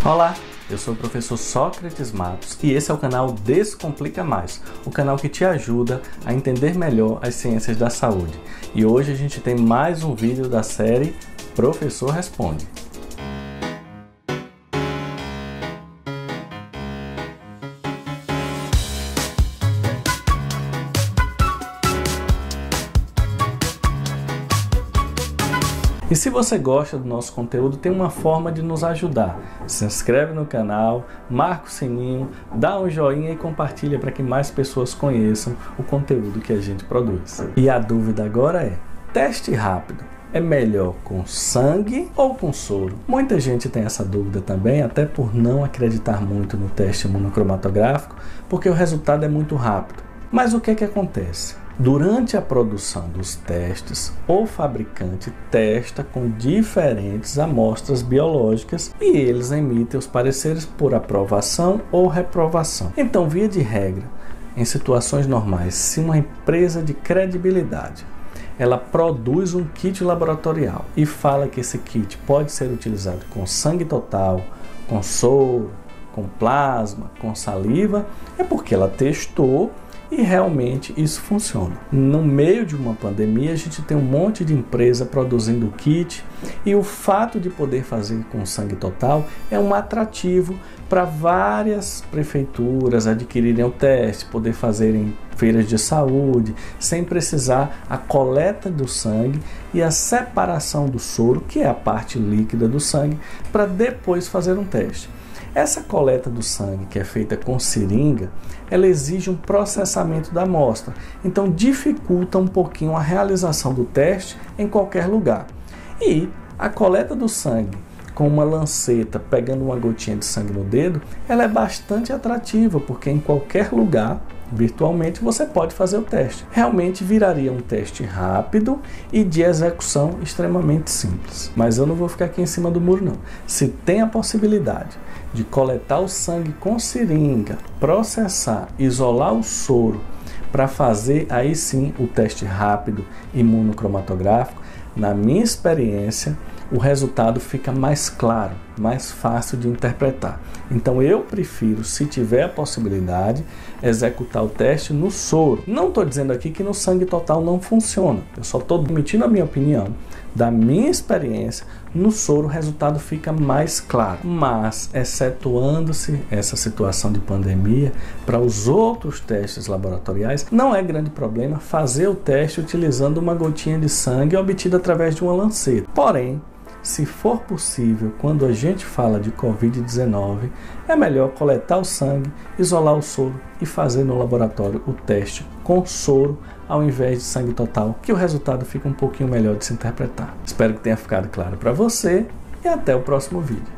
Olá, eu sou o professor Sócrates Matos e esse é o canal Descomplica Mais, o canal que te ajuda a entender melhor as ciências da saúde. E hoje a gente tem mais um vídeo da série Professor Responde. E se você gosta do nosso conteúdo, tem uma forma de nos ajudar. Se inscreve no canal, marca o sininho, dá um joinha e compartilha para que mais pessoas conheçam o conteúdo que a gente produz. E a dúvida agora é: teste rápido é melhor com sangue ou com soro? Muita gente tem essa dúvida também, até por não acreditar muito no teste imunocromatográfico, porque o resultado é muito rápido. Mas o que acontece? Durante a produção dos testes, o fabricante testa com diferentes amostras biológicas e eles emitem os pareceres por aprovação ou reprovação. Então, via de regra, em situações normais, se uma empresa de credibilidade ela produz um kit laboratorial e fala que esse kit pode ser utilizado com sangue total, com soro, com plasma, com saliva, é porque ela testou e realmente isso funciona. No meio de uma pandemia, a gente tem um monte de empresa produzindo kit e o fato de poder fazer com sangue total é um atrativo para várias prefeituras adquirirem o teste, poder fazerem feiras de saúde, sem precisar a coleta do sangue e a separação do soro, que é a parte líquida do sangue, para depois fazer um teste. Essa coleta do sangue, que é feita com seringa, ela exige um processamento da amostra, então dificulta um pouquinho a realização do teste em qualquer lugar. E a coleta do sangue com uma lanceta, pegando uma gotinha de sangue no dedo, ela é bastante atrativa, porque em qualquer lugar, virtualmente, você pode fazer o teste. Realmente viraria um teste rápido e de execução extremamente simples. Mas eu não vou ficar aqui em cima do muro, não. Se tem a possibilidade de coletar o sangue com seringa, processar, isolar o soro, para fazer aí sim o teste rápido imunocromatográfico, na minha experiência, o resultado fica mais claro, mais fácil de interpretar. Então eu prefiro, se tiver a possibilidade, executar o teste no soro. Não estou dizendo aqui que no sangue total não funciona, eu só estou emitindo a minha opinião. Da minha experiência, no soro o resultado fica mais claro. Mas, excetuando-se essa situação de pandemia, para os outros testes laboratoriais, não é grande problema fazer o teste utilizando uma gotinha de sangue obtida através de uma lanceta. Porém, se for possível, quando a gente fala de Covid-19, é melhor coletar o sangue, isolar o soro e fazer no laboratório o teste com soro ao invés de sangue total, que o resultado fica um pouquinho melhor de se interpretar. Espero que tenha ficado claro para você e até o próximo vídeo.